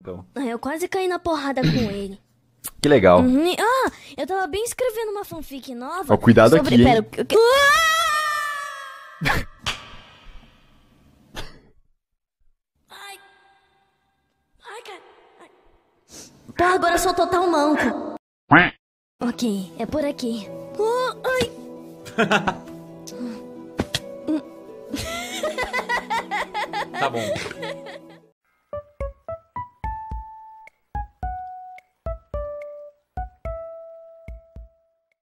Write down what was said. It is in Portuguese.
Então, Eu quase caí na porrada com ele. que legal. Eu tava bem escrevendo uma fanfic nova. Ó, cuidado sobre... aqui, hein? Pera, Ai. Ai, cara. Ai. Porra, agora eu sou total manco. Ok, é por aqui. Ai. Tá bom.